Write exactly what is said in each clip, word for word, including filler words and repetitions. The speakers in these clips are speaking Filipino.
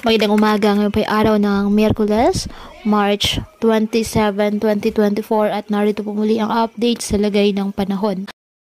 Magandang umaga, ngayon po ay araw ng Miyerkules, March twenty-seventh, twenty twenty-four at narito po muli ang update sa lagay ng panahon.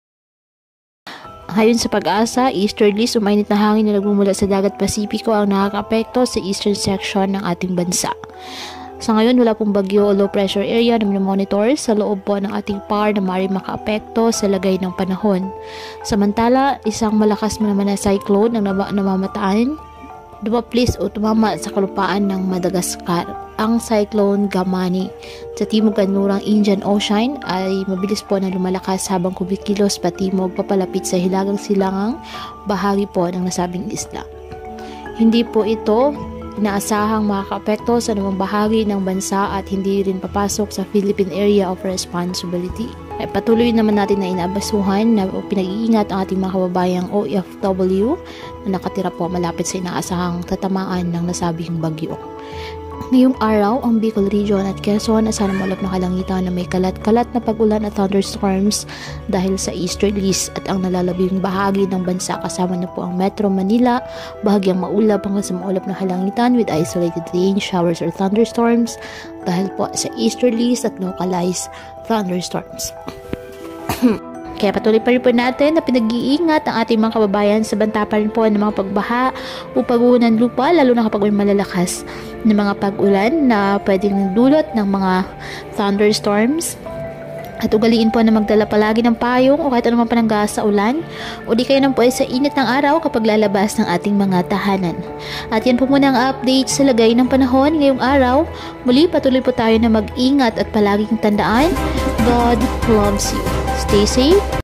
Ayon sa Pag-asa, easterlies, umainit na hangin na nagmumula sa dagat Pasipiko ang nakakaapekto sa eastern section ng ating bansa. Sa ngayon, wala pong bagyo o low pressure area na minomonitor sa loob po ng ating P A R na maaaring makaapekto sa lagay ng panahon. Samantala, isang malakas naman na cyclone ang namamataan dumaplis o tumama sa kalupaan ng Madagascar. Ang Cyclone Gamani sa timog kanlurang Indian Ocean ay mabilis po na lumalakas habang kumikilos patimog papalapit sa hilagang silangang bahagi po ng nasabing isla. Hindi po ito inaasahang makakaapekto sa anumang bahagi ng bansa at hindi rin papasok sa Philippine Area of Responsibility. Ay patuloy naman natin na inaabasuhan na pinag-iingat ang ating mga kababayang O F W na nakatira po malapit sa inaasahang tatamaan ng nasabing bagyo. Ngayong araw, ang Bicol Region at Quezon asahan malap na kalangitan na may kalat-kalat na pag-ulan at thunderstorms dahil sa easterlies at ang nalalabing bahagi ng bansa kasama na po ang Metro Manila, bahagyang maulap hanggang sa maulap na kalangitan with isolated rain, showers or thunderstorms dahil po sa easterlies at localized thunderstorms. Kaya patuloy pa rin po natin na pinag-iingat ang ating mga kababayan sa banta pa rin po ng mga pagbaha o pagguho ng lupa, lalo na kapag may malalakas na mga pag-ulan na pwedeng dulot ng mga thunderstorms. At ugaliin po na magdala palagi ng payong o kahit anumang pananggas sa ulan o di kayo nang po ay sa init ng araw kapag lalabas ng ating mga tahanan. At yan po muna ang update sa lagay ng panahon ngayong araw. Muli patuloy po tayo na mag-ingat at palaging tandaan, God loves you. Stay safe.